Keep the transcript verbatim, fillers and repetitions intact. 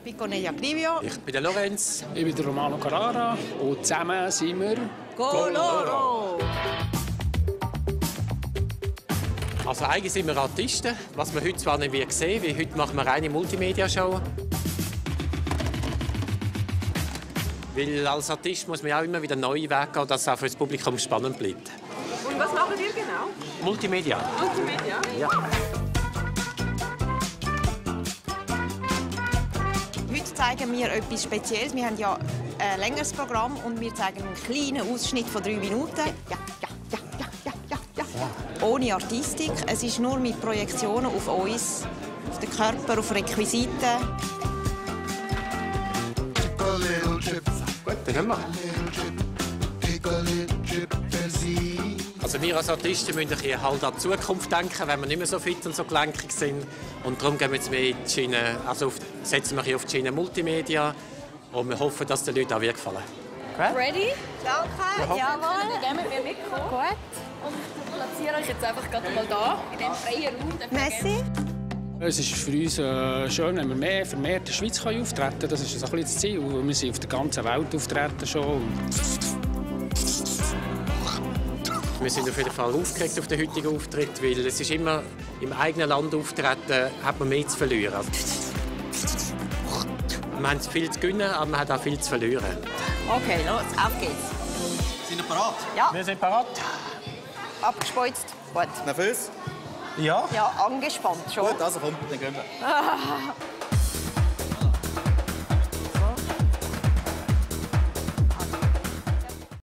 Pico Nejagrivio. Ich bin der Lorenz. Ich bin der Romano Carrara und zusammen sind wir Coloro! Also eigentlich sind wir Artisten, was wir heute zwar nicht wie sehen, weil heute machen wir eine Multimedia-Show. Weil als Artist muss man auch immer wieder neue Wege gehen, dass es auch für das Publikum spannend bleibt. Und was machen ihr genau? Multimedia. Multimedia? Ja. Heute zeigen wir etwas Spezielles. Wir haben ja ein längeres Programm und wir zeigen einen kleinen Ausschnitt von drei Minuten. Ja, ja, ja, ja, ja, ja, ja. Ohne Artistik. Es ist nur mit Projektionen auf uns, auf den Körper, auf Requisiten. Gut, dann gehen wir. Also wir als Artisten müssen ein bisschen halt an die Zukunft denken, wenn wir nicht mehr so fit und so gelenkig sind. Und darum gehen wir jetzt mehr in die Schiene, also auf, setzen wir auf die Schiene Multimedia und wir hoffen, dass den Leuten auch gefallen. Okay. Ready? Danke, jawohl. Gehen wir mitkommen. Gut. Und ich platziere euch jetzt einfach gerade mal da, in diesem freien Raum. Merci. Es ist für uns äh, schön, wenn wir mehr vermehrt in der Schweiz können auftreten können. Das ist so ein bisschen das Ziel. Wir sind auf der ganzen Welt auftreten schon. Wir sind auf jeden Fall aufgeregt auf den heutigen Auftritt, weil es ist immer im eigenen Land auftreten, hat man mehr zu verlieren. Also, wir haben viel zu gewinnen, aber man hat auch viel zu verlieren. Okay, los, auf geht's. Sind wir bereit? Ja, Wir sind bereit. abgespeuzt. Gut. Nervös? Ja. Ja, angespannt schon. Gut, also komm, dann gehen wir.